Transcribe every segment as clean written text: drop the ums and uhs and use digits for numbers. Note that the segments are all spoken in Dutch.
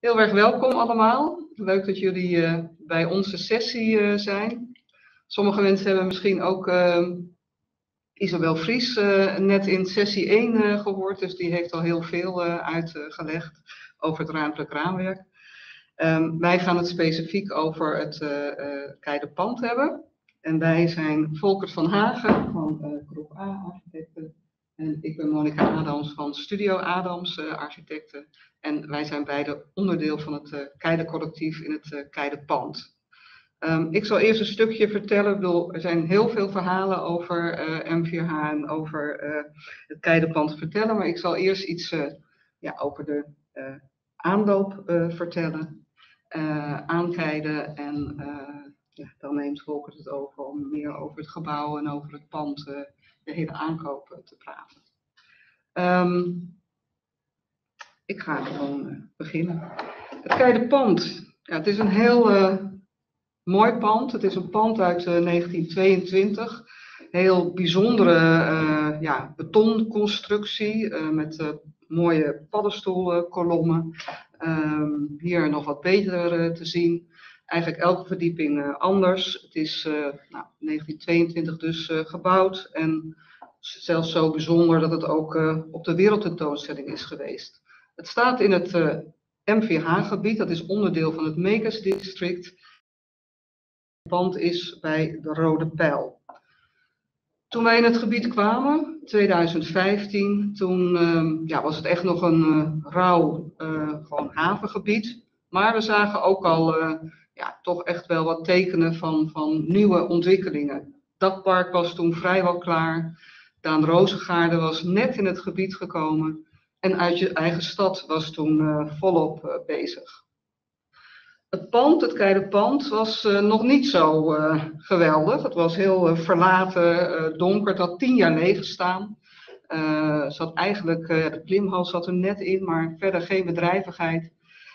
Heel erg welkom allemaal. Leuk dat jullie bij onze sessie zijn. Sommige mensen hebben misschien ook Isabel Vries net in sessie 1 gehoord, dus die heeft al heel veel uitgelegd over het ruimtelijk raamwerk. Wij gaan het specifiek over het Keiderpand hebben. En wij zijn Volkert van Hagen van Groep A Architecten. En ik ben Monica Adams van Studio Adams Architecten. En wij zijn beide onderdeel van het Keidercollectief in het Keiderpand. Ik zal eerst een stukje vertellen. Er zijn heel veel verhalen over M4H en over het Keiderpand vertellen. Maar ik zal eerst iets over de aanloop vertellen. Aankijden en dan neemt Volkert het over om meer over het gebouw en over het pand, de hele aankoop te praten. Ik ga gewoon beginnen. Het Keiderpand, het is een heel mooi pand. Het is een pand uit 1922. Heel bijzondere betonconstructie met mooie paddenstoelkolommen. Hier nog wat beter te zien. Eigenlijk elke verdieping anders. Het is 1922 dus gebouwd en zelfs zo bijzonder dat het ook op de wereldtentoonstelling is geweest. Het staat in het M4H-gebied, dat is onderdeel van het Makers District. Het pand is bij de Rode Pijl. Toen wij in het gebied kwamen, 2015, toen was het echt nog een rauw gewoon havengebied. Maar we zagen ook al toch echt wel wat tekenen van nieuwe ontwikkelingen. Het dakpark was toen vrijwel klaar. Daan Rozengaarde was net in het gebied gekomen. En Uit je eigen stad was toen volop bezig. Het pand, het Keiderpand, was nog niet zo geweldig. Het was heel verlaten, donker. Het had 10 jaar leeg gestaan. Zat eigenlijk, de klimhal zat er net in, maar verder geen bedrijvigheid.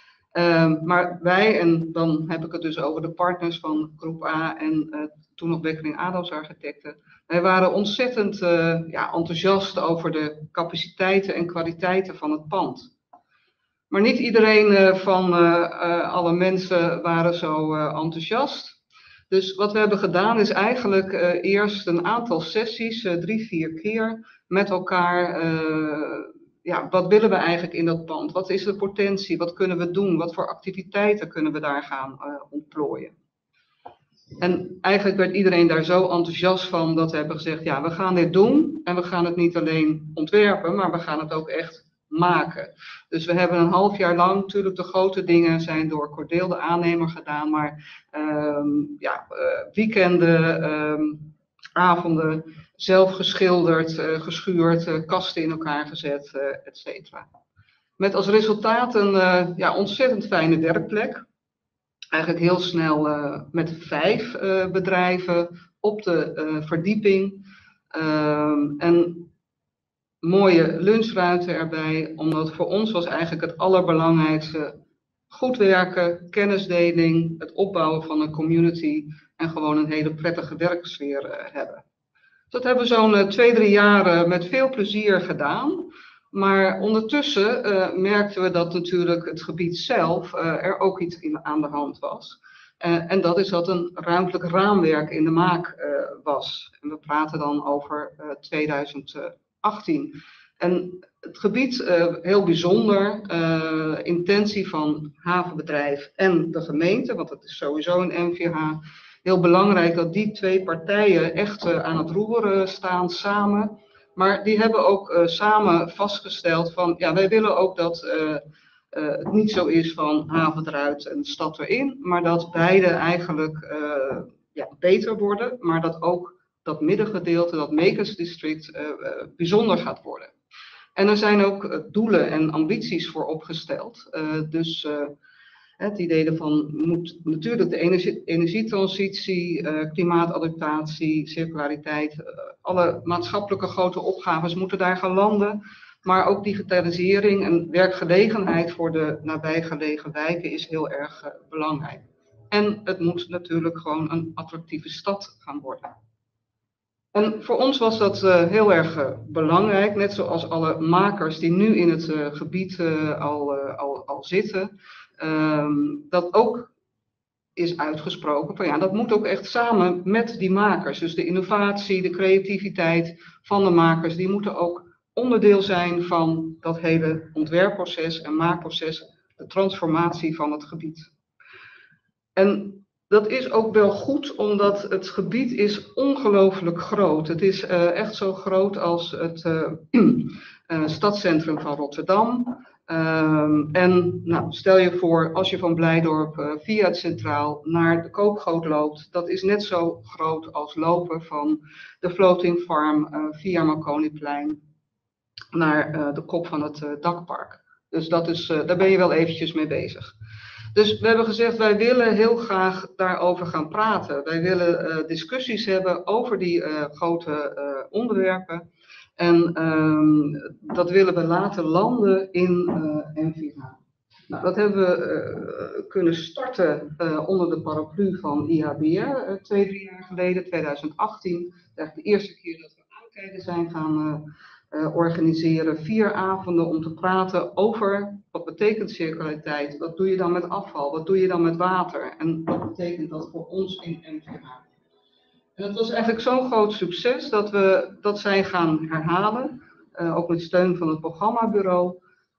Maar wij, en dan heb ik het dus over de partners van Groep A en toen nog Bekkering Adams Architecten. Wij waren ontzettend enthousiast over de capaciteiten en kwaliteiten van het pand. Maar niet iedereen van alle mensen waren zo enthousiast. Dus wat we hebben gedaan is eigenlijk eerst een aantal sessies, 3, 4 keer, met elkaar. Wat willen we eigenlijk in dat pand? Wat is de potentie? Wat kunnen we doen? Wat voor activiteiten kunnen we daar gaan ontplooien? En eigenlijk werd iedereen daar zo enthousiast van dat we hebben gezegd, ja, we gaan dit doen. En we gaan het niet alleen ontwerpen, maar we gaan het ook echt maken. Dus we hebben een half jaar lang, natuurlijk de grote dingen zijn door Cordeel de aannemer gedaan, maar weekenden, avonden, zelf geschilderd, geschuurd, kasten in elkaar gezet, et cetera. Met als resultaat een ontzettend fijne werkplek. Eigenlijk heel snel met 5 bedrijven op de verdieping. En mooie lunchruimte erbij, omdat voor ons was eigenlijk het allerbelangrijkste goed werken, kennisdeling, het opbouwen van een community en gewoon een hele prettige werksfeer hebben. Dat hebben we zo'n 2, 3 jaar met veel plezier gedaan. Maar ondertussen merkten we dat natuurlijk het gebied zelf er ook iets aan de hand was. En dat is dat een ruimtelijk raamwerk in de maak was. En we praten dan over 2018. En het gebied, heel bijzonder, intentie van havenbedrijf en de gemeente, want dat is sowieso een M4H. Heel belangrijk dat die 2 partijen echt aan het roer staan samen. Maar die hebben ook samen vastgesteld van, ja, wij willen ook dat het niet zo is van haven eruit en stad erin, maar dat beide eigenlijk beter worden, maar dat ook dat middengedeelte, dat Makers District, bijzonder gaat worden. En er zijn ook doelen en ambities voor opgesteld. Het idee ervan moet natuurlijk de energietransitie, klimaatadaptatie, circulariteit, alle maatschappelijke grote opgaves moeten daar gaan landen. Maar ook digitalisering en werkgelegenheid voor de nabijgelegen wijken is heel erg belangrijk. En het moet natuurlijk gewoon een attractieve stad gaan worden. En voor ons was dat heel erg belangrijk, net zoals alle makers die nu in het gebied al zitten. dat ook is uitgesproken van ja, dat moet ook echt samen met die makers. Dus de innovatie, de creativiteit van de makers, die moeten ook onderdeel zijn van dat hele ontwerpproces en maakproces, de transformatie van het gebied. En dat is ook wel goed, omdat het gebied is ongelooflijk groot. Het is echt zo groot als het stadscentrum van Rotterdam. En nou, stel je voor, als je van Blijdorp via het Centraal naar de Koopgoot loopt, dat is net zo groot als lopen van de Floating Farm via Marconiplein naar de kop van het dakpark. Dus dat is, daar ben je wel eventjes mee bezig. Dus we hebben gezegd, wij willen heel graag daarover gaan praten. Wij willen discussies hebben over die grote onderwerpen. En dat willen we laten landen in NVH. Nou, dat hebben we kunnen starten onder de paraplu van IHBR 2-3 jaar geleden, 2018. Dat is eigenlijk de eerste keer dat we aankijken zijn gaan organiseren. 4 avonden om te praten over wat betekent circulariteit, wat doe je dan met afval, wat doe je dan met water en wat betekent dat voor ons in NVH. En dat was eigenlijk zo'n groot succes dat we dat zijn gaan herhalen, ook met steun van het programmabureau,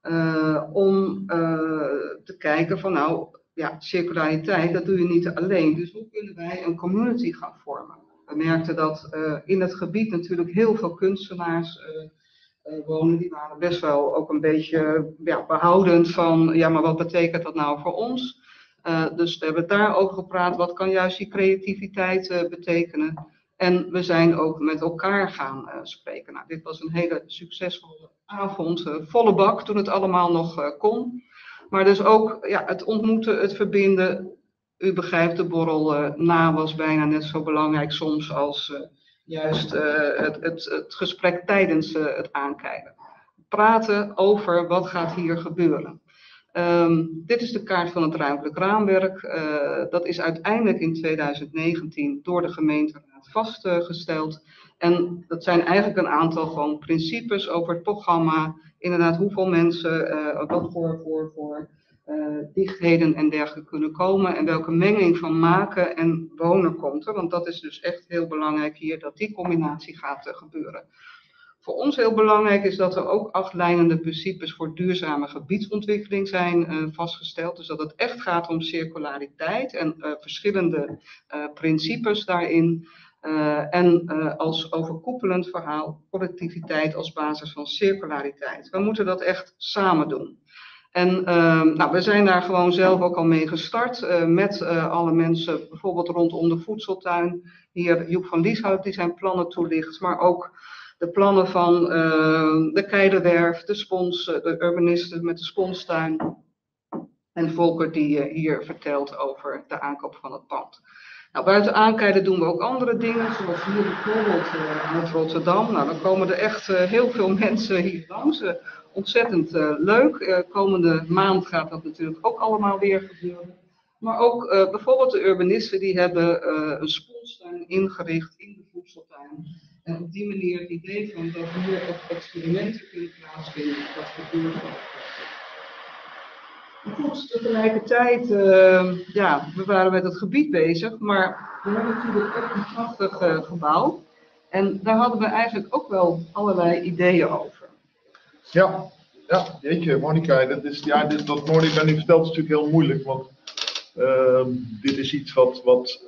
om te kijken van nou, ja, circulariteit, dat doe je niet alleen. Dus hoe kunnen wij een community gaan vormen? We merkten dat in het gebied natuurlijk heel veel kunstenaars wonen. Die waren best wel ook een beetje behoudend van, ja, maar wat betekent dat nou voor ons? Dus we hebben daarover gepraat, wat kan juist die creativiteit betekenen? En we zijn ook met elkaar gaan spreken. Nou, dit was een hele succesvolle avond, volle bak toen het allemaal nog kon. Maar dus ook ja, het ontmoeten, het verbinden. U begrijpt, de borrel na was bijna net zo belangrijk soms als juist het gesprek tijdens het aankijken. Praten over wat gaat hier gebeuren. Dit is de kaart van het ruimtelijk raamwerk. Dat is uiteindelijk in 2019 door de gemeenteraad vastgesteld. En dat zijn eigenlijk een aantal gewoon principes over het programma. Inderdaad, hoeveel mensen, wat voor dichtheden en dergelijke kunnen komen. En welke menging van maken en wonen komt er. Want dat is dus echt heel belangrijk hier, dat die combinatie gaat gebeuren. Voor ons heel belangrijk is dat er ook 8 leidende principes voor duurzame gebiedsontwikkeling zijn vastgesteld. Dus dat het echt gaat om circulariteit en verschillende principes daarin. En als overkoepelend verhaal productiviteit als basis van circulariteit. We moeten dat echt samen doen. En nou, we zijn daar gewoon zelf ook al mee gestart met alle mensen, bijvoorbeeld rondom de voedseltuin. Hier Joep van Lieshout die zijn plannen toelicht, maar ook de plannen van de Keiderwerf, de Spons, de urbanisten met de Sponstuin. En Volker die hier vertelt over de aankoop van het pand. Nou, buiten aankijken doen we ook andere dingen, zoals hier bijvoorbeeld uit Rotterdam. Nou, dan komen er echt heel veel mensen hier langs. Ontzettend leuk. Komende maand gaat dat natuurlijk ook allemaal weer gebeuren. Maar ook bijvoorbeeld de urbanisten die hebben een Sponstuin ingericht in de voedseltuin. En op die manier het idee van dat hier ook experimenten kunnen plaatsvinden, dat gebeurt ook. Goed, tegelijkertijd, ja, we waren met het gebied bezig, maar we hebben natuurlijk ook een prachtig gebouw. En daar hadden we eigenlijk ook wel allerlei ideeën over. Ja, jeetje, Monica, wat Monica nu vertelt is natuurlijk heel moeilijk, want dit is iets wat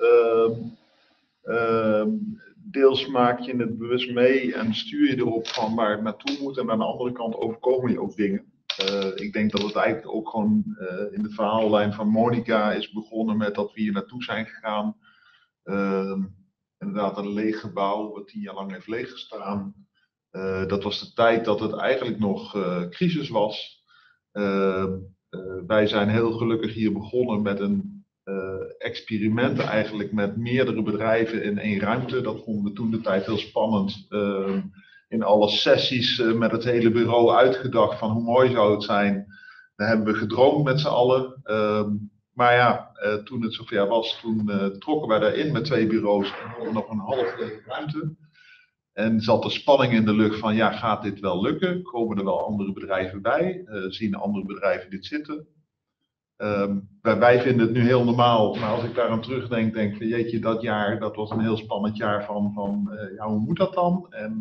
deels maak je het bewust mee en stuur je erop van waar het naartoe moet en aan de andere kant overkomen je ook dingen. Ik denk dat het eigenlijk ook gewoon in de verhaallijn van Monica is begonnen met dat we hier naartoe zijn gegaan. Inderdaad een leeg gebouw wat 10 jaar lang heeft leeggestaan. Dat was de tijd dat het eigenlijk nog crisis was. Wij zijn heel gelukkig hier begonnen met een experiment eigenlijk met meerdere bedrijven in 1 ruimte. Dat vonden we toen de tijd heel spannend. In alle sessies met het hele bureau uitgedacht van hoe mooi zou het zijn. Daar hebben we gedroomd met z'n allen. Maar ja, toen het zover was, toen trokken wij daarin met 2 bureaus en hadden nog een half lege ruimte. En zat de spanning in de lucht van ja, gaat dit wel lukken? Komen er wel andere bedrijven bij? Zien andere bedrijven dit zitten? Wij vinden het nu heel normaal, maar als ik daar aan terugdenk, denk ik, jeetje, dat jaar, dat was een heel spannend jaar van ja, hoe moet dat dan? En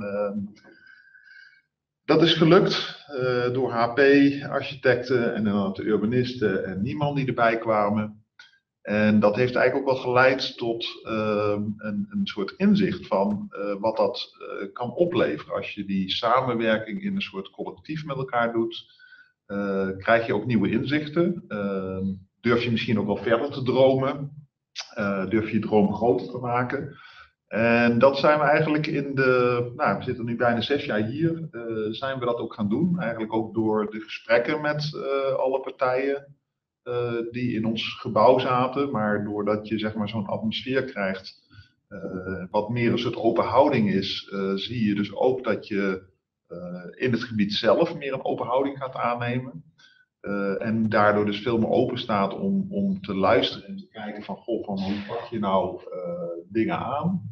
dat is gelukt door HP-architecten en dan de urbanisten en niemand die erbij kwamen. En dat heeft eigenlijk ook wel geleid tot een soort inzicht van wat dat kan opleveren. Als je die samenwerking in een soort collectief met elkaar doet, krijg je ook nieuwe inzichten. Durf je misschien ook wel verder te dromen. Durf je je droom groter te maken. En dat zijn we eigenlijk we zitten nu bijna 6 jaar hier, zijn we dat ook gaan doen. Eigenlijk ook door de gesprekken met alle partijen die in ons gebouw zaten. Maar doordat je zeg maar zo'n atmosfeer krijgt, wat meer een soort open houding is, zie je dus ook dat je in het gebied zelf meer een open houding gaat aannemen. En daardoor dus veel meer open staat om te luisteren en te kijken van, goh, van hoe pak je nou dingen aan.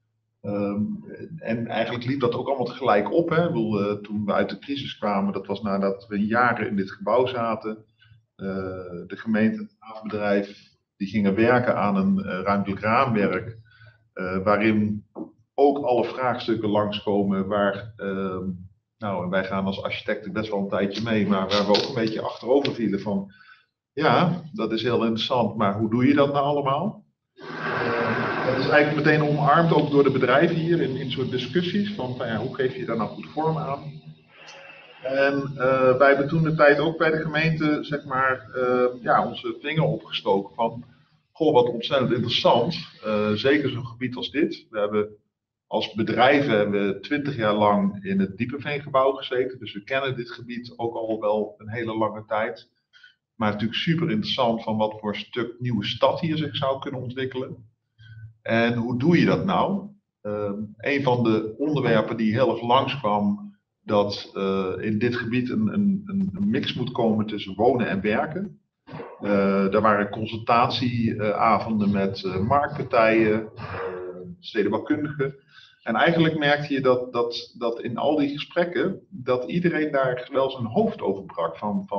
En eigenlijk liep dat ook allemaal tegelijk op. Hè? Toen we uit de crisis kwamen, dat was nadat we jaren in dit gebouw zaten. De gemeente en het havenbedrijf die gingen werken aan een ruimtelijk raamwerk. Waarin ook alle vraagstukken langskomen waar... Nou, en wij gaan als architecten best wel een tijdje mee, maar waar we ook een beetje achterover vielen van, ja, dat is heel interessant, maar hoe doe je dat nou allemaal? Dat is eigenlijk meteen omarmd ook door de bedrijven hier in soort discussies van ja, hoe geef je daar nou goed vorm aan? En wij hebben toen de tijd ook bij de gemeente, zeg maar, ja, onze vinger opgestoken van, goh, wat ontzettend interessant, zeker zo'n gebied als dit. We hebben als bedrijven hebben we 20 jaar lang in het Diepenveengebouw gezeten, dus we kennen dit gebied ook al wel een hele lange tijd. Maar natuurlijk super interessant van wat voor stuk nieuwe stad hier zich zou kunnen ontwikkelen. En hoe doe je dat nou? Een van de onderwerpen die heel erg langskwam, dat in dit gebied een mix moet komen tussen wonen en werken. Er waren consultatieavonden met marktpartijen, stedenbouwkundigen. En eigenlijk merkte je dat in al die gesprekken, dat iedereen daar wel zijn hoofd over brak.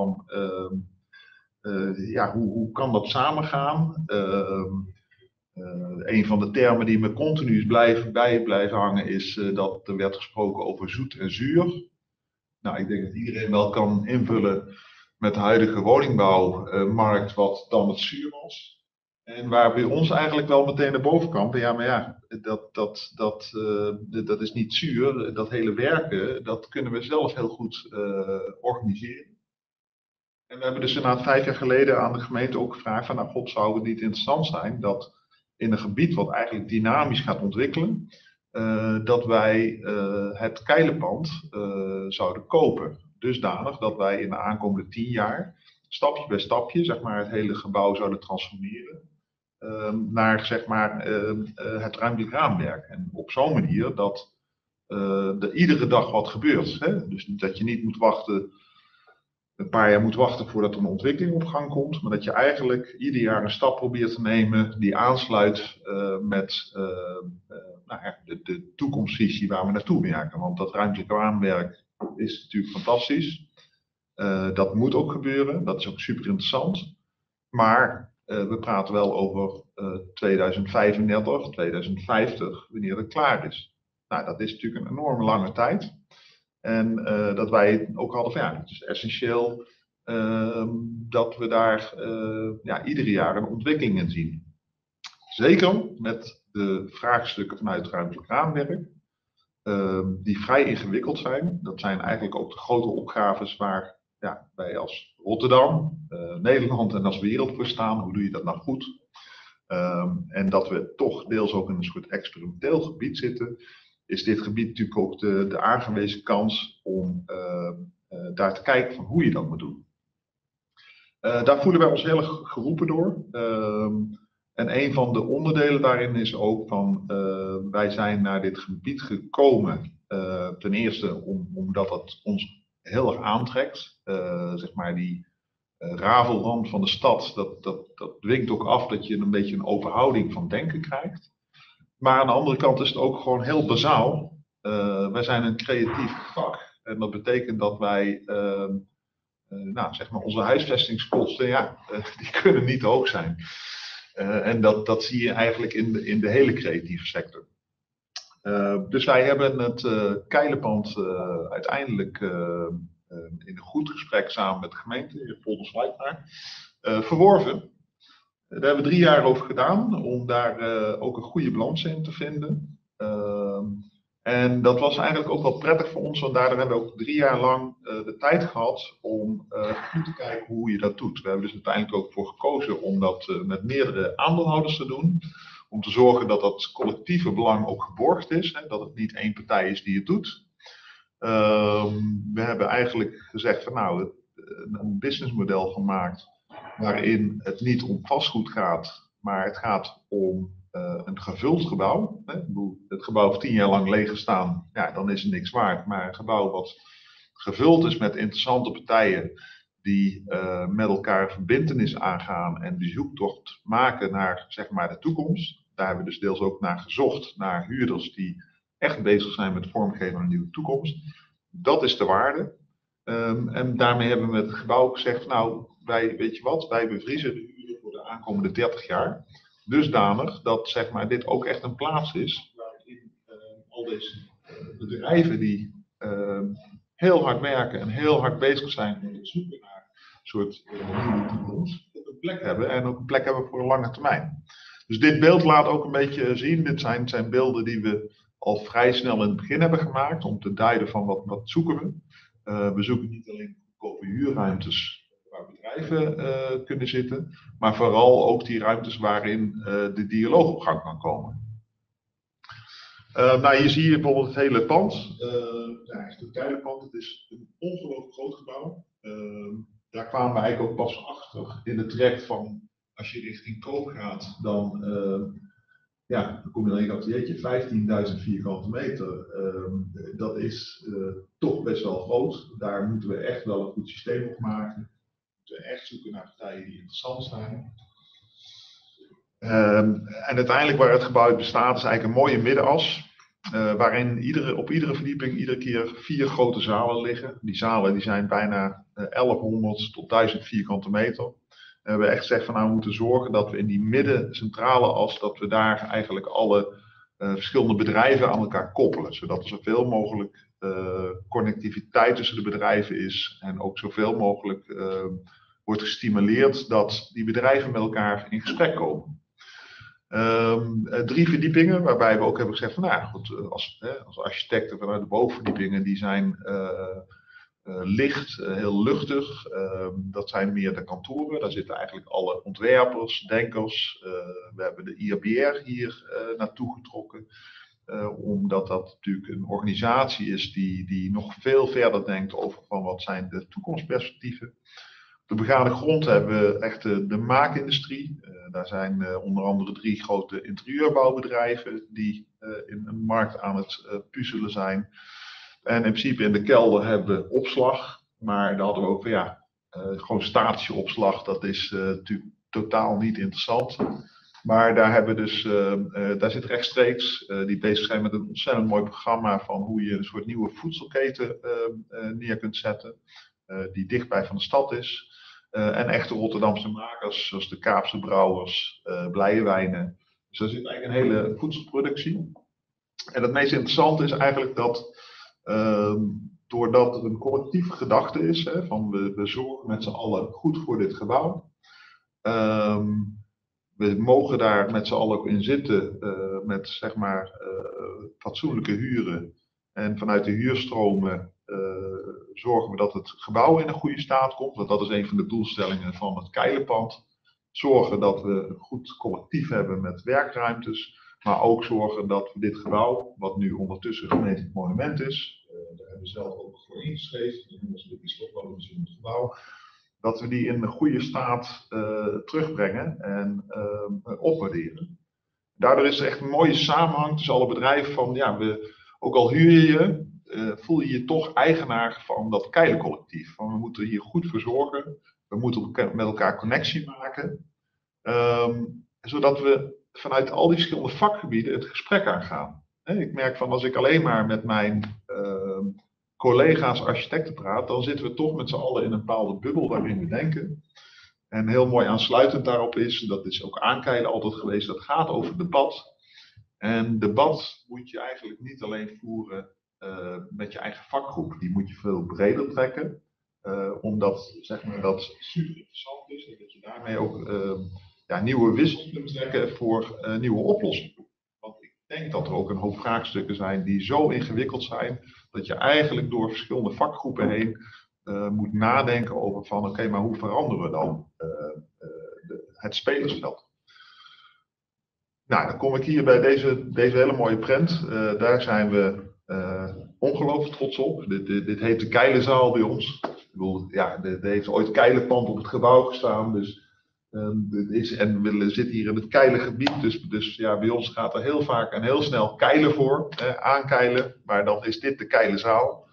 Ja, hoe kan dat samengaan? Een van de termen die me continu is blijven hangen is dat er werd gesproken over zoet en zuur. Nou, ik denk dat iedereen wel kan invullen met de huidige woningbouwmarkt wat dan het zuur was. En waar bij ons eigenlijk wel meteen naar boven kwam, ja, maar ja, dat is niet zuur. Dat hele werken, dat kunnen we zelf heel goed organiseren. En we hebben dus inderdaad 5 jaar geleden aan de gemeente ook gevraagd van, nou god, zou het niet interessant zijn dat in een gebied wat eigenlijk dynamisch gaat ontwikkelen, dat wij het Keilenpand zouden kopen. Dusdanig dat wij in de aankomende 10 jaar, stapje bij stapje, zeg maar, het hele gebouw zouden transformeren naar zeg maar, het ruimtelijk raamwerk. En op zo'n manier dat er iedere dag wat gebeurt. Hè? Dus dat je niet moet wachten, een paar jaar moet wachten voordat er een ontwikkeling op gang komt, maar dat je eigenlijk ieder jaar een stap probeert te nemen die aansluit met nou ja, de toekomstvisie waar we naartoe werken. Want dat ruimtelijk raamwerk is natuurlijk fantastisch. Dat moet ook gebeuren, dat is ook super interessant. Maar we praten wel over 2035, 2050, wanneer het klaar is. Nou, dat is natuurlijk een enorm lange tijd. En dat wij ook hadden van ja, het is essentieel dat we daar ja, iedere jaar een ontwikkeling in zien. Zeker met de vraagstukken vanuit het ruimtelijk raamwerk, die vrij ingewikkeld zijn. Dat zijn eigenlijk ook de grote opgaves waar ja, wij als Rotterdam, Nederland en als wereld voor staan. Hoe doe je dat nou goed? En dat we toch deels ook in een soort experimenteel gebied zitten, is dit gebied natuurlijk ook de aangewezen kans om daar te kijken van hoe je dat moet doen. Daar voelen wij ons heel erg geroepen door. En een van de onderdelen daarin is ook van, wij zijn naar dit gebied gekomen, ten eerste omdat het ons heel erg aantrekt. Zeg maar die rafelrand van de stad, dat dwingt ook af dat je een beetje een open houding van denken krijgt. Maar aan de andere kant is het ook gewoon heel bazaal. Wij zijn een creatief vak. En dat betekent dat wij zeg maar onze huisvestingskosten, die kunnen niet hoog zijn. En dat zie je eigenlijk in de hele creatieve sector. Dus wij hebben het Keilenpand uiteindelijk in een goed gesprek samen met de gemeente, in Polder-Slijkwaard, verworven. Daar hebben we 3 jaar over gedaan om daar ook een goede balans in te vinden. En dat was eigenlijk ook wel prettig voor ons, want daardoor hebben we ook 3 jaar lang de tijd gehad om goed te kijken hoe je dat doet. We hebben dus uiteindelijk ook voor gekozen om dat met meerdere aandeelhouders te doen. Om te zorgen dat dat collectieve belang ook geborgd is, hè, dat het niet één partij is die het doet. We hebben eigenlijk gezegd van een businessmodel gemaakt waarin het niet om vastgoed gaat, maar het gaat om een gevuld gebouw. Hè. Het gebouw heeft 10 jaar lang leeg gestaan, dan is het niks waard. Maar een gebouw wat gevuld is met interessante partijen die met elkaar verbintenis aangaan en die zoektocht maken naar zeg maar de toekomst. Daar hebben we dus deels ook naar gezocht, naar huurders die echt bezig zijn met het vormgeven van een nieuwe toekomst. Dat is de waarde. En daarmee hebben we met het gebouw gezegd, wij bevriezen de huur voor de aankomende 30 jaar. Dusdanig dat zeg maar, dit ook echt een plaats is waarin al deze bedrijven die heel hard werken en heel hard bezig zijn met het zoeken naar een soort nieuwe toekomst, een plek hebben en ook een plek hebben voor een lange termijn. Dus dit beeld laat ook een beetje zien, dit zijn beelden die we al vrij snel in het begin hebben gemaakt om te duiden van wat zoeken we. We zoeken niet alleen goedkope huurruimtes waar bedrijven kunnen zitten, maar vooral ook die ruimtes waarin de dialoog op gang kan komen. Hier zie je bijvoorbeeld het hele pand. Het Keilenpand, het is een ongelooflijk groot gebouw. Daar kwamen we eigenlijk ook pas achter in het traject van als je richting koop gaat, dan kom je dan in een ateliertje, 15.000 vierkante meter. Dat is toch best wel groot. Daar moeten we echt wel een goed systeem op maken. We moeten echt zoeken naar partijen die interessant zijn. En uiteindelijk waar het gebouw uit bestaat is eigenlijk een mooie middenas. Waarin op iedere verdieping iedere keer 4 grote zalen liggen. Die zalen die zijn bijna 1100 tot 1000 vierkante meter. We hebben echt gezegd van we moeten zorgen dat we in die midden centrale as, dat we daar eigenlijk alle verschillende bedrijven aan elkaar koppelen. Zodat er zoveel mogelijk connectiviteit tussen de bedrijven is. En ook zoveel mogelijk wordt gestimuleerd dat die bedrijven met elkaar in gesprek komen. 3 verdiepingen, waarbij we ook hebben gezegd van als architecten vanuit de bovenverdiepingen, die zijn licht, heel luchtig. Dat zijn meer de kantoren, daar zitten eigenlijk alle ontwerpers, denkers. We hebben de IABR hier naartoe getrokken. Omdat dat natuurlijk een organisatie is die nog veel verder denkt over van wat zijn de toekomstperspectieven. Op de begane grond hebben we echt de maakindustrie. Daar zijn onder andere 3 grote interieurbouwbedrijven die in een markt aan het puzzelen zijn. En in principe in de kelder hebben we opslag. Maar daar hadden we ook gewoon statische opslag. Dat is natuurlijk totaal niet interessant. Maar daar hebben we dus, daar zit rechtstreeks die bezig zijn met een ontzettend mooi programma van hoe je een soort nieuwe voedselketen neer kunt zetten. Die dichtbij van de stad is. En echte Rotterdamse makers, zoals de Kaapse brouwers, Blije Wijnen. Dus daar zit eigenlijk een hele voedselproductie. En het meest interessante is eigenlijk dat, doordat er een collectieve gedachte is, van we zorgen met z'n allen goed voor dit gebouw. We mogen daar met z'n allen ook in zitten met zeg maar fatsoenlijke huren. En vanuit de huurstromen zorgen we dat het gebouw in een goede staat komt. Want dat is een van de doelstellingen van het Keilenpand. Zorgen dat we een goed collectief hebben met werkruimtes. Maar ook zorgen dat we dit gebouw, wat nu ondertussen een gemeentelijk monument is. Daar hebben we zelf ook voor ingeschreven. Dat is toch wel een bijzonder gebouw. Dat we die in een goede staat terugbrengen en opwaarderen. Daardoor is er echt een mooie samenhang tussen alle bedrijven van ook al huur je voel je je toch eigenaar van dat Keilencollectief. Van we moeten hier goed voor zorgen. We moeten met elkaar connectie maken. Zodat we vanuit al die verschillende vakgebieden het gesprek aangaan. Ik merk van als ik alleen maar met mijn collega's architecten praat, dan zitten we toch met z'n allen in een bepaalde bubbel waarin we denken. En heel mooi aansluitend daarop is, dat is ook Aankeilen altijd geweest, dat gaat over debat. En debat moet je eigenlijk niet alleen voeren met je eigen vakgroep, die moet je veel breder trekken. Omdat zeg maar, dat super interessant is en dat je daarmee ook nieuwe wissels kunt trekken voor nieuwe oplossingen. Want ik denk dat er ook een hoop vraagstukken zijn die zo ingewikkeld zijn, dat je eigenlijk door verschillende vakgroepen heen moet nadenken over van oké, maar hoe veranderen we dan het spelersveld? Nou, dan kom ik hier bij deze hele mooie prent. Daar zijn we ongelooflijk trots op. Dit heet de Keilenzaal bij ons. Ik bedoel, ja, er heeft ooit Keilenpand op het gebouw gestaan. Dus, en we zitten hier in het Keilengebied. Dus ja, bij ons gaat er heel vaak en heel snel keilen voor. Aankeilen. Maar dan is dit de Keilenzaal.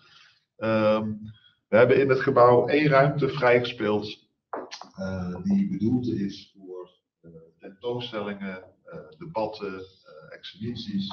We hebben in het gebouw 1 ruimte vrijgespeeld. Die bedoeld is voor tentoonstellingen, debatten, exhibities.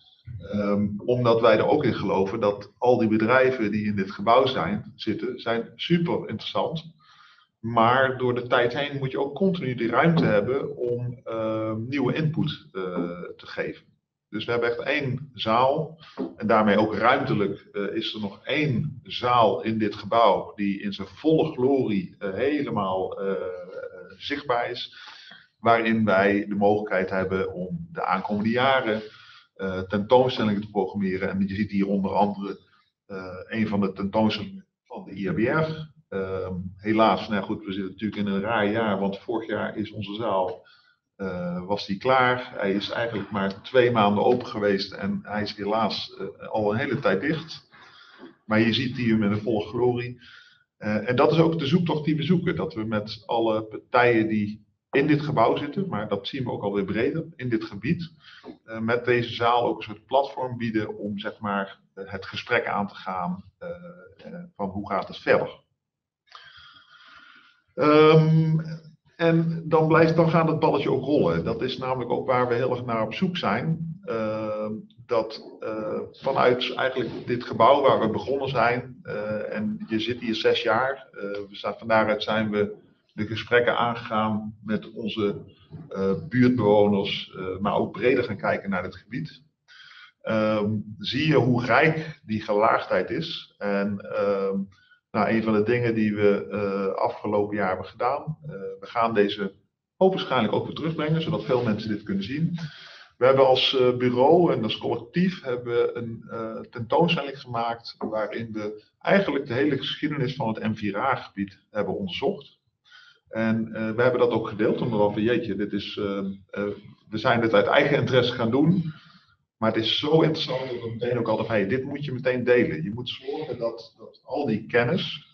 Omdat wij er ook in geloven dat al die bedrijven die in dit gebouw zitten, zijn super interessant. Maar door de tijd heen moet je ook continu die ruimte hebben om nieuwe input te geven. Dus we hebben echt 1 zaal en daarmee ook ruimtelijk is er nog 1 zaal in dit gebouw die in zijn volle glorie helemaal zichtbaar is. Waarin wij de mogelijkheid hebben om de aankomende jaren tentoonstellingen te programmeren. En je ziet hier onder andere een van de tentoonstellingen van de IABR. Helaas, nou goed, we zitten natuurlijk in een raar jaar, want vorig jaar is onze zaal was die klaar. Hij is eigenlijk maar 2 maanden open geweest en hij is helaas al een hele tijd dicht. Maar je ziet hier met een volle glorie. En dat is ook de zoektocht die we zoeken. Dat we met alle partijen die in dit gebouw zitten, maar dat zien we ook alweer breder, in dit gebied, met deze zaal ook een soort platform bieden om zeg maar het gesprek aan te gaan van hoe gaat het verder. En dan gaat het balletje ook rollen. Dat is namelijk ook waar we heel erg naar op zoek zijn. Dat vanuit eigenlijk dit gebouw waar we begonnen zijn, en je zit hier 6 jaar, van daaruit zijn we de gesprekken aangegaan met onze buurtbewoners, maar ook breder gaan kijken naar het gebied. Zie je hoe rijk die gelaagdheid is. En een van de dingen die we afgelopen jaar hebben gedaan, we gaan deze hoogstwaarschijnlijk ook weer terugbrengen, zodat veel mensen dit kunnen zien. We hebben als bureau en als collectief hebben we een tentoonstelling gemaakt waarin we eigenlijk de hele geschiedenis van het M4A-gebied hebben onderzocht. En we hebben dat ook gedeeld, omdat we, jeetje, we zijn dit uit eigen interesse gaan doen. Maar het is zo interessant dat we meteen ook altijd van, hey, dit moet je meteen delen. Je moet zorgen dat al die kennis,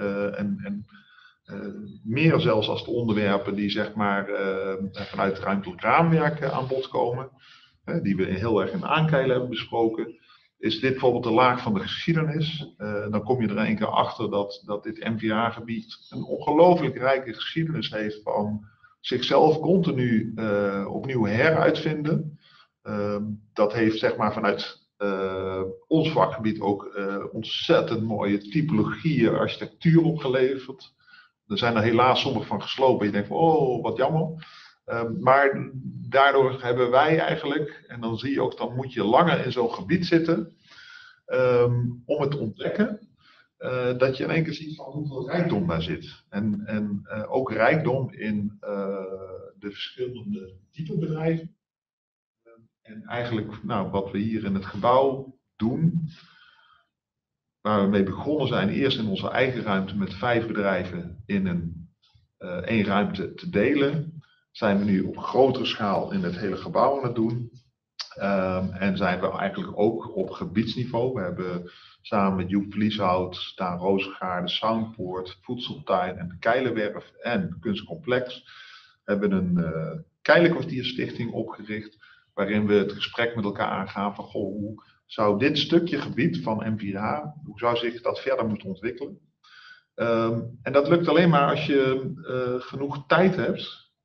meer zelfs als de onderwerpen die zeg maar vanuit ruimtelijk raamwerk aan bod komen, die we heel erg in Aankeilen hebben besproken, is dit bijvoorbeeld de laag van de geschiedenis. Dan kom je er in één keer achter dat dit MVA-gebied een ongelooflijk rijke geschiedenis heeft van zichzelf continu opnieuw heruitvinden. Dat heeft zeg maar vanuit ons vakgebied ook ontzettend mooie typologieën, architectuur opgeleverd. Er zijn er helaas sommige van geslopen. Je denkt van, oh, wat jammer. Maar daardoor hebben wij eigenlijk, en dan zie je ook, dan moet je langer in zo'n gebied zitten om het te ontdekken. Dat je in één keer ziet van hoeveel rijkdom daar zit. En ook rijkdom in de verschillende type bedrijven. En eigenlijk, nou, wat we hier in het gebouw doen, waar we mee begonnen zijn, eerst in onze eigen ruimte met 5 bedrijven in één ruimte te delen, zijn we nu op grotere schaal in het hele gebouw aan het doen. En zijn we eigenlijk ook op gebiedsniveau. We hebben samen met Joep Vlieshout, Daan Rozengaarde, Soundpoort, Voedseltuin en de Keilenwerf en Kunstcomplex hebben een Keilenkwartierstichting opgericht, waarin we het gesprek met elkaar aangaan van, goh, hoe zou dit stukje gebied van M4H, hoe zou zich dat verder moeten ontwikkelen? En dat lukt alleen maar als je genoeg tijd hebt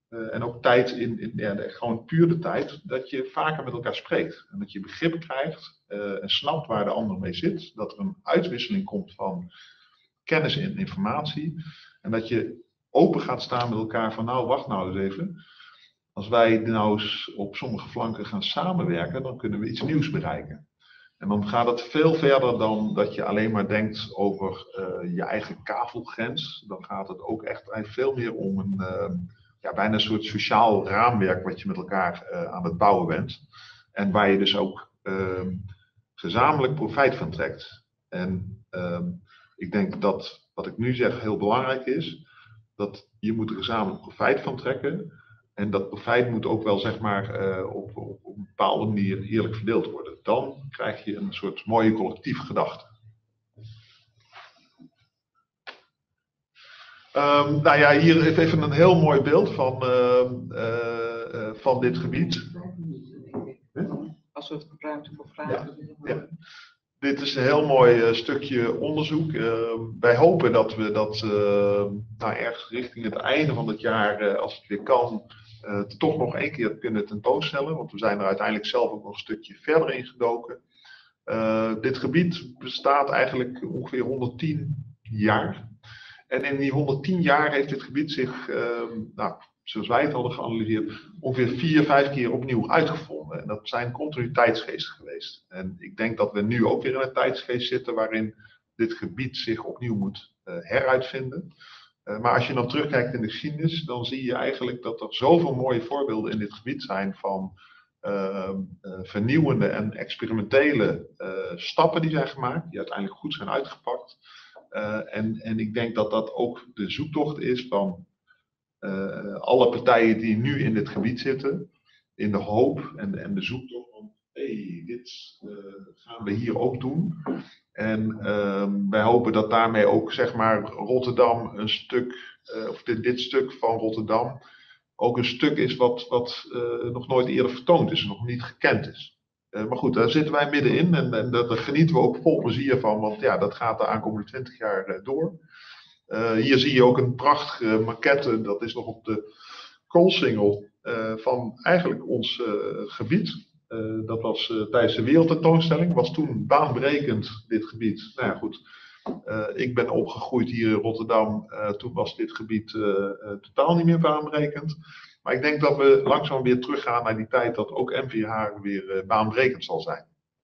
en ook tijd gewoon puur de tijd, dat je vaker met elkaar spreekt. En dat je begrip krijgt en snapt waar de ander mee zit. Dat er een uitwisseling komt van kennis en informatie. En dat je open gaat staan met elkaar van nou, wacht nou eens even. Als wij nou eens op sommige flanken gaan samenwerken, dan kunnen we iets nieuws bereiken. En dan gaat het veel verder dan dat je alleen maar denkt over je eigen kavelgrens. Dan gaat het ook echt veel meer om een bijna een soort sociaal raamwerk wat je met elkaar aan het bouwen bent. En waar je dus ook gezamenlijk profijt van trekt. En ik denk dat wat ik nu zeg heel belangrijk is, dat je moet er gezamenlijk profijt van trekken. En dat profijt moet ook wel zeg maar op een bepaalde manier eerlijk verdeeld worden. Dan krijg je een soort mooie collectieve gedachte. Hier even een heel mooi beeld van dit gebied. Als we ruimte voor vragen. Ja. Dit is een heel mooi stukje onderzoek. Wij hopen dat we dat ergens richting het einde van het jaar, als het weer kan, toch nog één keer kunnen tentoonstellen. Want we zijn er uiteindelijk zelf ook nog een stukje verder in gedoken. Dit gebied bestaat eigenlijk ongeveer 110 jaar. En in die 110 jaar heeft dit gebied zich, zoals wij het hadden geanalyseerd, ongeveer 4-5 keer opnieuw uitgevonden. En dat zijn continu tijdsgeesten geweest. En ik denk dat we nu ook weer in een tijdsgeest zitten waarin dit gebied zich opnieuw moet heruitvinden. Maar als je dan terugkijkt in de geschiedenis, dan zie je eigenlijk dat er zoveel mooie voorbeelden in dit gebied zijn van vernieuwende en experimentele stappen die zijn gemaakt, die uiteindelijk goed zijn uitgepakt. En ik denk dat dat ook de zoektocht is van alle partijen die nu in dit gebied zitten, in de hoop en de zoektocht van dit gaan we hier ook doen. En wij hopen dat daarmee ook zeg maar Rotterdam een stuk, of dit stuk van Rotterdam, ook een stuk is wat nog nooit eerder vertoond is en nog niet gekend is. Maar goed, daar zitten wij middenin en daar genieten we ook vol plezier van, want ja, dat gaat de aankomende 20 jaar door. Hier zie je ook een prachtige maquette, dat is nog op de koolsingel van eigenlijk ons gebied. Dat was tijdens de wereldtentoonstelling, was toen baanbrekend dit gebied. Nou ja, goed. Ik ben opgegroeid hier in Rotterdam, toen was dit gebied totaal niet meer baanbrekend. Maar ik denk dat we langzaam weer teruggaan naar die tijd dat ook NVH weer baanbrekend zal zijn.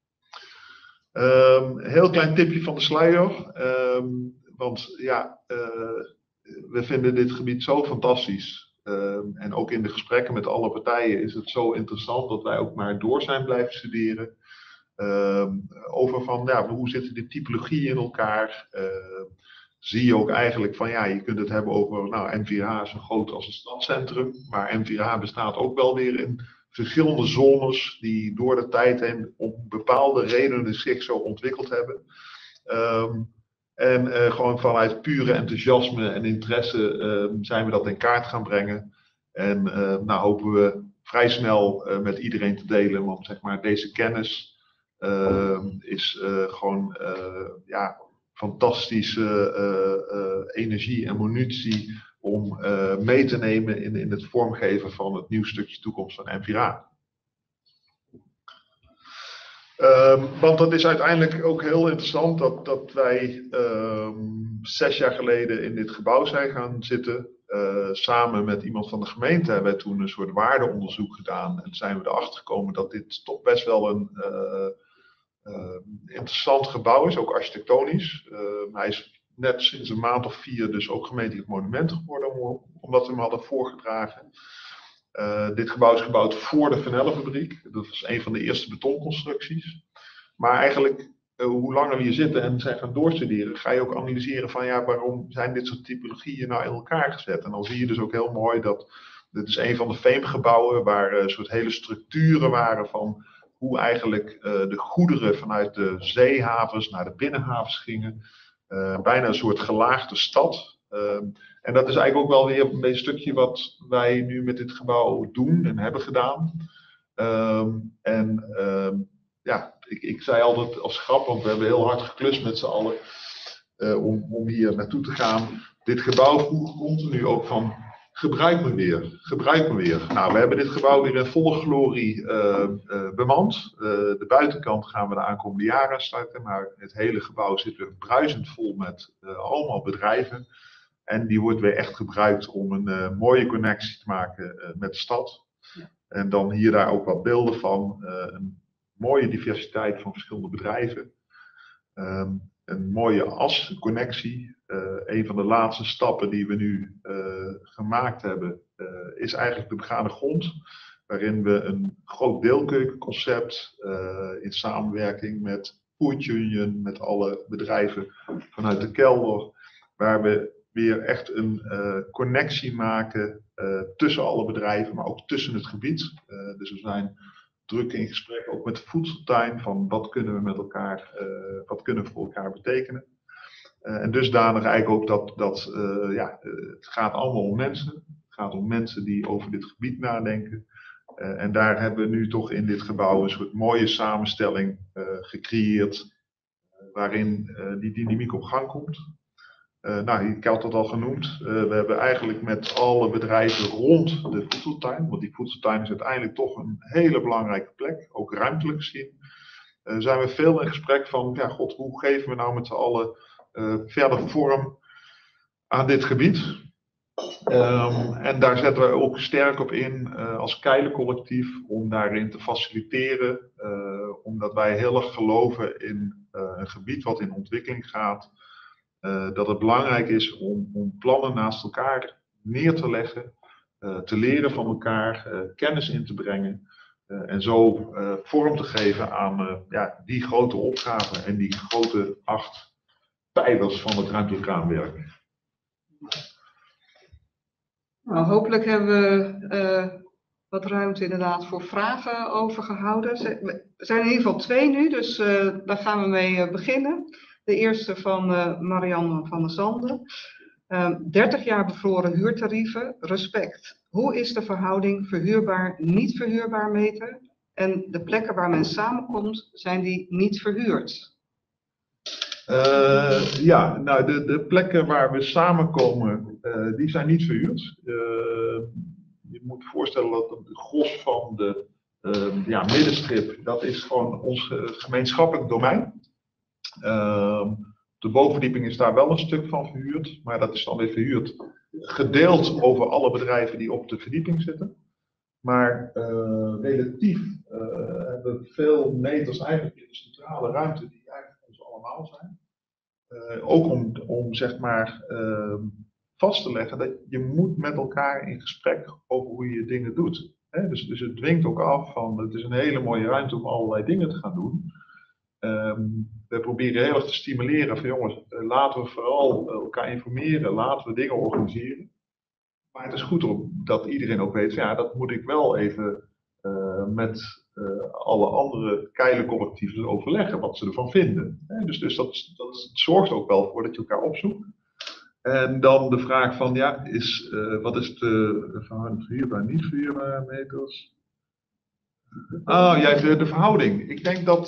Heel klein tipje van de sluier. Want ja, we vinden dit gebied zo fantastisch. En ook in de gesprekken met alle partijen is het zo interessant dat wij ook maar door zijn blijven studeren. Over van ja, hoe zitten de typologieën in elkaar? Zie je ook eigenlijk van ja, je kunt het hebben over NVH is zo groot als een stadscentrum. Maar NVH bestaat ook wel weer in verschillende zones die door de tijd heen om bepaalde redenen zich zo ontwikkeld hebben. En gewoon vanuit pure enthousiasme en interesse zijn we dat in kaart gaan brengen. En hopen we vrij snel met iedereen te delen. Want zeg maar, deze kennis is gewoon fantastische energie en munitie om mee te nemen in het vormgeven van het nieuw stukje toekomst van NVH. Want dat is uiteindelijk ook heel interessant dat wij 6 jaar geleden in dit gebouw zijn gaan zitten. Samen met iemand van de gemeente hebben wij toen een soort waardeonderzoek gedaan. En zijn we erachter gekomen dat dit toch best wel een interessant gebouw is, ook architectonisch. Hij is net sinds een maand of 4 dus ook gemeentelijk monument geworden, omdat we hem hadden voorgedragen. Dit gebouw is gebouwd voor de Vanellenfabriek. Dat was een van de eerste betonconstructies. Maar eigenlijk, hoe langer we hier zitten en zijn gaan doorstuderen, ga je ook analyseren van ja, waarom zijn dit soort typologieën nou in elkaar gezet? En dan zie je dus ook heel mooi dat dit is een van de Veemgebouwen waar een soort hele structuren waren van hoe eigenlijk de goederen vanuit de zeehavens naar de binnenhavens gingen. Bijna een soort gelaagde stad. En dat is eigenlijk ook wel weer een stukje wat wij nu met dit gebouw doen en hebben gedaan. Ik zei altijd als grap, want we hebben heel hard geklust met z'n allen om hier naartoe te gaan. Dit gebouw vroeg continu ook van gebruik me weer, gebruik me weer. Nou, we hebben dit gebouw weer in volle glorie bemand. De buitenkant gaan we de aankomende jaren starten, maar het hele gebouw zit weer bruisend vol met allemaal bedrijven. En die wordt weer echt gebruikt om een mooie connectie te maken met de stad. En dan hier daar ook wat beelden van, een mooie diversiteit van verschillende bedrijven. Een mooie asconnectie. Een van de laatste stappen die we nu gemaakt hebben, is eigenlijk de begane grond. Waarin we een groot deelkeukenconcept in samenwerking met Food Union, met alle bedrijven vanuit de kelder. Waar we weer echt een connectie maken tussen alle bedrijven, maar ook tussen het gebied. Dus we zijn druk in gesprek ook met de voedseltuin van wat kunnen we met elkaar, wat kunnen we voor elkaar betekenen. En dusdanig eigenlijk ook het gaat allemaal om mensen. Het gaat om mensen die over dit gebied nadenken. En daar hebben we nu toch in dit gebouw een soort mooie samenstelling gecreëerd, waarin die dynamiek op gang komt. Ik had het al genoemd, we hebben eigenlijk met alle bedrijven rond de voedseltuin, want die voedseltuin is uiteindelijk toch een hele belangrijke plek, ook ruimtelijk gezien, zijn we veel in gesprek van, ja god, hoe geven we nou met z'n allen verder vorm aan dit gebied. En daar zetten we ook sterk op in als Keilencollectief om daarin te faciliteren, omdat wij heel erg geloven in een gebied wat in ontwikkeling gaat. Dat het belangrijk is om plannen naast elkaar neer te leggen, te leren van elkaar, kennis in te brengen en zo vorm te geven aan die grote opgave en die grote 8 pijlers van het ruimtelijk raamwerk. Nou, hopelijk hebben we wat ruimte inderdaad voor vragen overgehouden. Er zijn in ieder geval 2 nu, dus daar gaan we mee beginnen. De eerste van Marianne van der Zanden. 30 jaar bevroren huurtarieven, respect. Hoe is de verhouding verhuurbaar-niet verhuurbaar meter? En de plekken waar men samenkomt, zijn die niet verhuurd? De plekken waar we samenkomen, die zijn niet verhuurd. Je moet je voorstellen dat het gros van de middenstrip, dat is gewoon ons gemeenschappelijk domein. De bovenverdieping is daar wel een stuk van verhuurd, maar dat is dan weer verhuurd gedeeld over alle bedrijven die op de verdieping zitten. Maar relatief hebben we veel meters eigenlijk in de centrale ruimte die eigenlijk ons allemaal zijn. Ook om zeg maar vast te leggen dat je moet met elkaar in gesprek over hoe je dingen doet. Dus het dwingt ook af van het is een hele mooie ruimte om allerlei dingen te gaan doen. We proberen heel erg te stimuleren van jongens, laten we vooral elkaar informeren, laten we dingen organiseren. Maar het is goed dat iedereen ook weet, ja, dat moet ik wel even met alle andere Keilencollectieven overleggen wat ze ervan vinden. Dus dat zorgt ook wel voor dat je elkaar opzoekt. En dan de vraag van, wat is de verhouding verhuurbaar, niet verhuurbaar meters? De verhouding. Ik denk dat,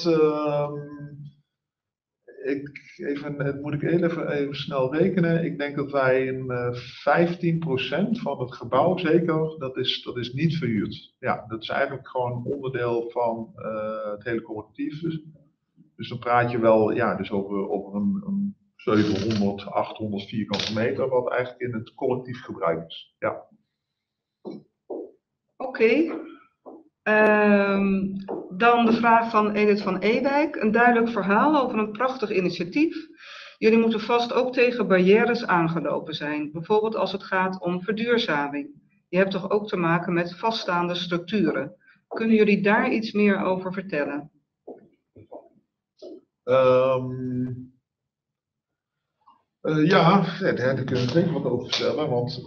moet ik even snel rekenen. Ik denk dat wij 15% van het gebouw, zeker, dat is niet verhuurd. Ja, dat is eigenlijk gewoon onderdeel van het hele collectief. Dus dan praat je wel dus over een 700, 800 vierkante meter, wat eigenlijk in het collectief gebruik is. Ja. Oké. Dan de vraag van Edith van Ewijk. Een duidelijk verhaal over een prachtig initiatief. Jullie moeten vast ook tegen barrières aangelopen zijn. Bijvoorbeeld als het gaat om verduurzaming. Je hebt toch ook te maken met vaststaande structuren. Kunnen jullie daar iets meer over vertellen? Daar kunnen we zeker wat over vertellen. Want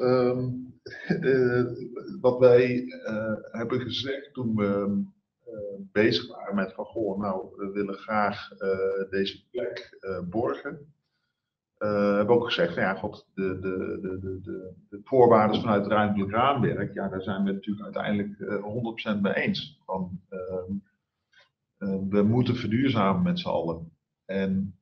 wat wij hebben gezegd toen we bezig waren met van we willen graag deze plek borgen. Hebben we ook gezegd van de voorwaarden vanuit het ruimtelijk raamwerk, daar zijn we natuurlijk uiteindelijk 100% mee eens. We moeten verduurzamen met z'n allen. En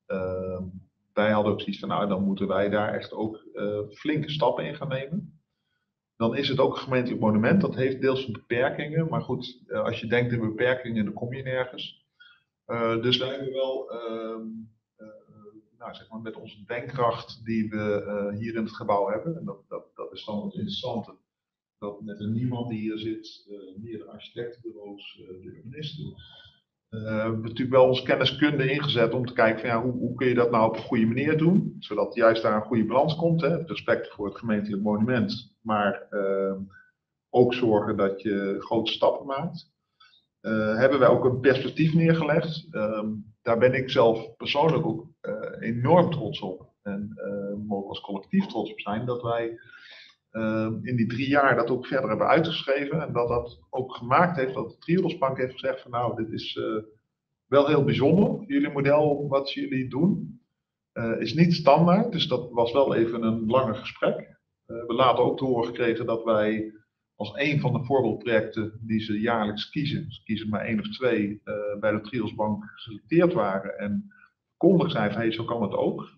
wij hadden ook zoiets van, dan moeten wij daar echt ook flinke stappen in gaan nemen. dan is het ook een gemeentelijk monument. Dat heeft deels beperkingen, maar goed, als je denkt in beperkingen, dan kom je nergens. Dus wij hebben wel, nou, zeg maar met onze denkkracht die we hier in het gebouw hebben, en dat is dan het interessante, dat met een niemand die hier zit, meer de architectenbureaus, de urbanisten, we hebben natuurlijk wel onze kenniskunde ingezet om te kijken van ja, hoe kun je dat nou op een goede manier doen, zodat juist daar een goede balans komt, hè? Respect voor het gemeentelijk monument, maar ook zorgen dat je grote stappen maakt. Hebben wij ook een perspectief neergelegd. Daar ben ik zelf persoonlijk ook enorm trots op en mogen als collectief trots op zijn dat wij in die 3 jaar dat ook verder hebben uitgeschreven en dat dat ook gemaakt heeft dat de Triodosbank heeft gezegd van nou, dit is wel heel bijzonder, jullie model wat jullie doen. Is niet standaard, dus dat was wel even een langer gesprek. We hebben later ook te horen gekregen dat wij als een van de voorbeeldprojecten die ze jaarlijks kiezen, ze kiezen maar 1 of 2, bij de Triodosbank geselecteerd waren en kondig zijn van hey, zo kan het ook.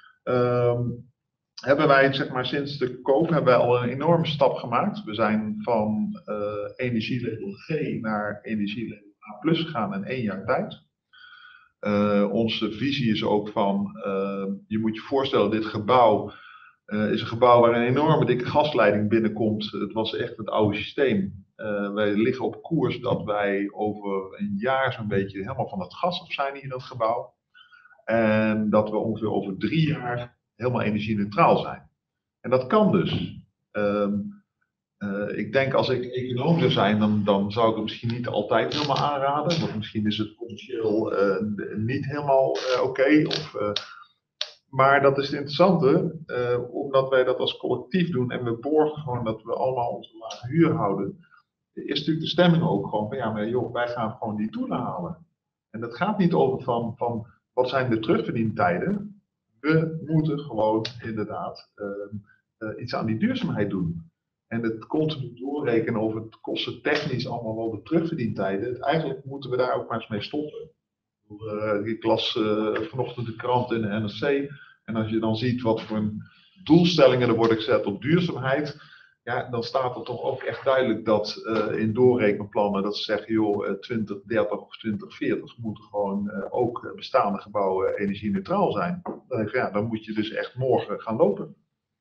Hebben wij zeg maar sinds de koop hebben wij al een enorme stap gemaakt. We zijn van energielabel G naar energielabel A+ gegaan in 1 jaar tijd. Onze visie is ook van, je moet je voorstellen, dit gebouw is een gebouw waar een enorme dikke gasleiding binnenkomt. Het was echt het oude systeem. Wij liggen op koers dat wij over een jaar zo'n beetje helemaal van het gas af zijn hier in dat gebouw. En dat we ongeveer over 3 jaar helemaal energie-neutraal zijn. En dat kan dus. Ik denk als ik econoom zou zijn, dan zou ik het misschien niet altijd helemaal aanraden. Want misschien is het potentieel niet helemaal oké. Maar dat is het interessante, omdat wij dat als collectief doen en we borgen gewoon dat we allemaal onze lage huur houden. Is natuurlijk de stemming ook gewoon van ja, maar joh, wij gaan gewoon die doelen halen. En dat gaat niet over van wat zijn de terugverdientijden. We moeten gewoon inderdaad iets aan die duurzaamheid doen. En het continu doorrekenen over het kosten technisch allemaal wel de terugverdientijden. Eigenlijk moeten we daar ook maar eens mee stoppen. Ik las vanochtend de krant in de NRC. En als je dan ziet wat voor doelstellingen er worden gezet op duurzaamheid. Ja, dan staat er toch ook echt duidelijk dat in doorrekenplannen dat ze zeggen joh, 2030 of 2040 moeten gewoon ook bestaande gebouwen energie-neutraal zijn. Dan denk ik, ja, dan moet je dus echt morgen gaan lopen.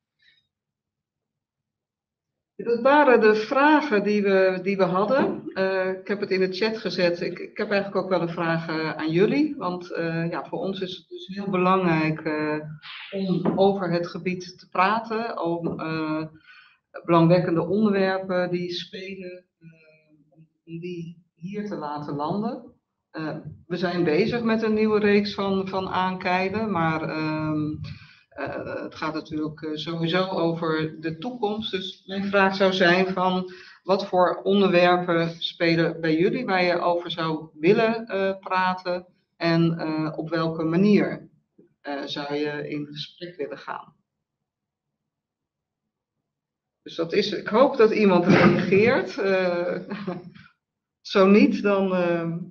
Dat waren de vragen die we hadden. Ik heb het in de chat gezet. Ik heb eigenlijk ook wel een vraag aan jullie. Want ja, voor ons is het dus heel belangrijk om over het gebied te praten. Om belangwekkende onderwerpen die spelen, om die hier te laten landen. We zijn bezig met een nieuwe reeks van aankijken, maar het gaat natuurlijk sowieso over de toekomst. Dus mijn vraag zou zijn van wat voor onderwerpen spelen bij jullie waar je over zou willen praten en op welke manier zou je in gesprek willen gaan? Dus dat is, ik hoop dat iemand reageert. Zo niet, dan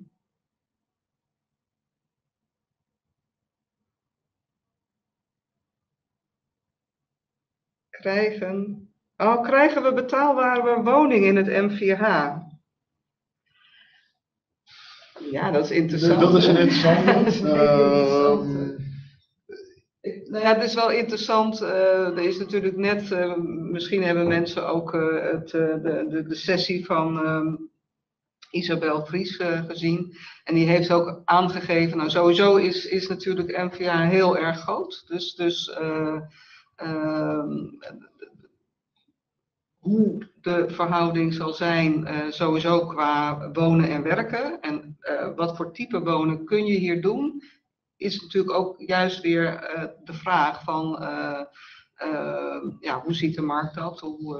krijgen we betaalbare woning in het M4H? Ja, dat is interessant. Dat is een interessante. Nou ja, het is wel interessant. Er is natuurlijk net, misschien hebben mensen ook de sessie van Isabel Vries gezien. En die heeft ook aangegeven, nou sowieso is natuurlijk M4H heel erg groot. Dus hoe de verhouding zal zijn, sowieso qua wonen en werken. En wat voor type wonen kun je hier doen, is natuurlijk ook juist weer de vraag van ja, hoe ziet de markt dat?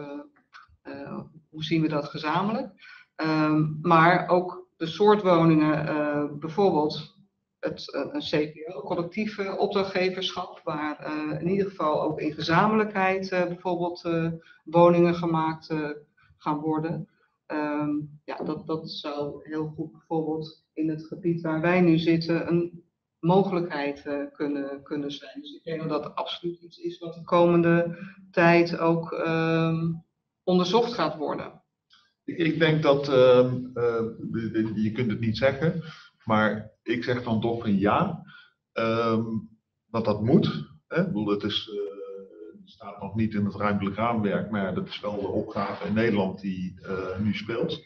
Hoe zien we dat gezamenlijk? Maar ook de soort woningen, bijvoorbeeld een CPO, collectieve opdrachtgeverschap, waar in ieder geval ook in gezamenlijkheid bijvoorbeeld woningen gemaakt gaan worden. Ja, dat zou heel goed bijvoorbeeld in het gebied waar wij nu zitten een mogelijkheid kunnen zijn. Dus ik denk dat dat absoluut iets is wat de komende tijd ook onderzocht gaat worden? Ik denk dat, je kunt het niet zeggen, maar ik zeg dan toch een ja. Want dat moet. Hè? Ik bedoel, het staat nog niet in het ruimtelijk raamwerk, maar dat is wel de opgave in Nederland die nu speelt.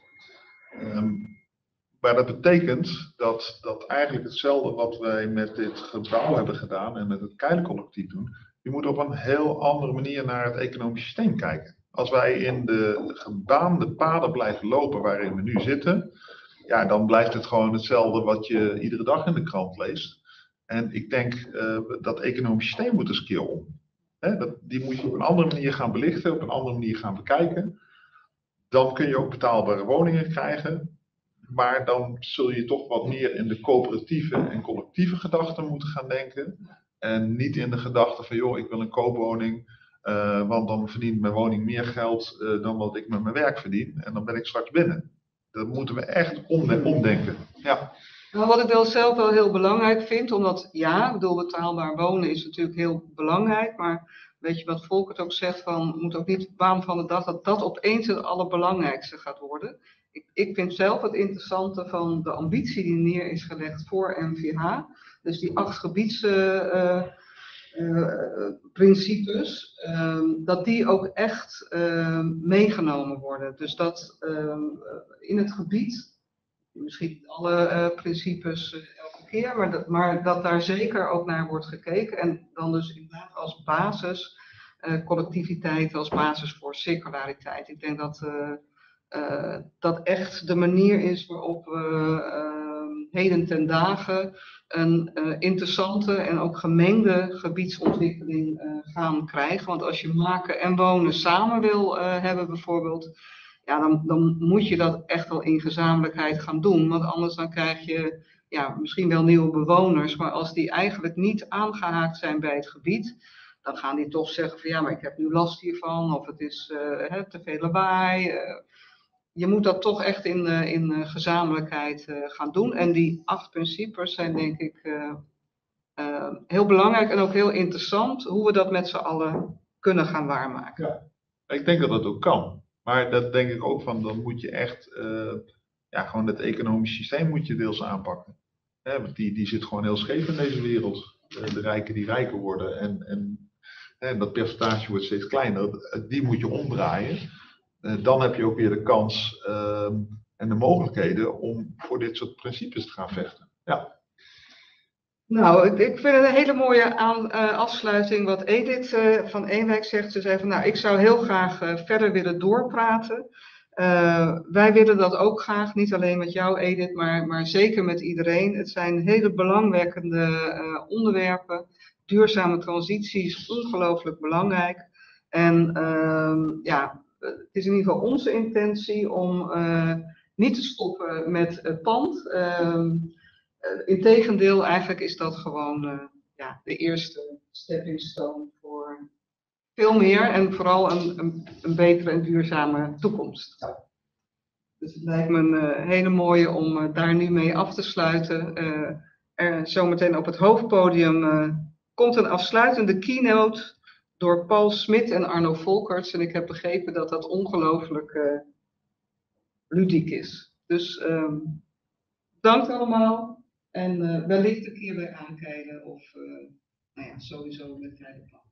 Maar dat betekent dat eigenlijk hetzelfde wat wij met dit gebouw hebben gedaan en met het Keilencollectief doen, je moet op een heel andere manier naar het economisch systeem kijken. Als wij in de gebaande paden blijven lopen waarin we nu zitten, ja, dan blijft het gewoon hetzelfde wat je iedere dag in de krant leest. En ik denk dat economisch systeem moet eens een keer om. Die moet je op een andere manier gaan belichten, op een andere manier gaan bekijken. Dan kun je ook betaalbare woningen krijgen. Maar dan zul je toch wat meer in de coöperatieve en collectieve gedachten moeten gaan denken. En niet in de gedachte van, joh, ik wil een koopwoning, want dan verdient mijn woning meer geld dan wat ik met mijn werk verdien. En dan ben ik straks binnen. Dat moeten we echt omdenken. Ja. Nou, wat ik wel zelf wel heel belangrijk vind, omdat ja, ik bedoel, betaalbaar wonen is natuurlijk heel belangrijk, maar weet je wat Volkert ook zegt, van moet ook niet de baan van de dag dat dat opeens het allerbelangrijkste gaat worden. Ik vind zelf het interessante van de ambitie die neer is gelegd voor NVH, dus die 8 gebiedsprincipes, dat die ook echt meegenomen worden. Dus dat in het gebied, misschien niet alle principes elke keer, maar dat daar zeker ook naar wordt gekeken. En dan dus inderdaad als basis, collectiviteit als basis voor circulariteit. Ik denk dat dat echt de manier is waarop we heden ten dagen een interessante en ook gemengde gebiedsontwikkeling gaan krijgen. Want als je maken en wonen samen wil hebben bijvoorbeeld, ja, dan moet je dat echt wel in gezamenlijkheid gaan doen. Want anders dan krijg je ja, misschien wel nieuwe bewoners, maar als die eigenlijk niet aangehaakt zijn bij het gebied, dan gaan die toch zeggen van ja, maar ik heb nu last hiervan, of het is te veel lawaai. Je moet dat toch echt in gezamenlijkheid gaan doen. En die 8 principes zijn denk ik heel belangrijk en ook heel interessant hoe we dat met z'n allen kunnen gaan waarmaken. Ja, ik denk dat dat ook kan. Maar dat denk ik ook van, dan moet je echt, ja, gewoon het economisch systeem moet je deels aanpakken. Want die zit gewoon heel scheef in deze wereld. De rijken die rijker worden en dat percentage wordt steeds kleiner. Die moet je omdraaien. Dan heb je ook weer de kans en de mogelijkheden om voor dit soort principes te gaan vechten. Ja. Nou, ik vind het een hele mooie afsluiting wat Edith van Eenwijk zegt. Ze zei van, nou, ik zou heel graag verder willen doorpraten. Wij willen dat ook graag, niet alleen met jou Edith, maar zeker met iedereen. Het zijn hele belangwekkende onderwerpen. Duurzame transitie is ongelooflijk belangrijk. En ja, het is in ieder geval onze intentie om niet te stoppen met het pand. Integendeel, eigenlijk is dat gewoon ja, de eerste stepping stone voor veel meer en vooral een betere en duurzame toekomst. Ja. Dus het lijkt me een hele mooie om daar nu mee af te sluiten. Zometeen op het hoofdpodium komt een afsluitende keynote door Paul Smit en Arno Volkerts. En ik heb begrepen dat dat ongelooflijk ludiek is. Dus dank allemaal. En wellicht een keer weer aankijken of nou ja, sowieso met kleine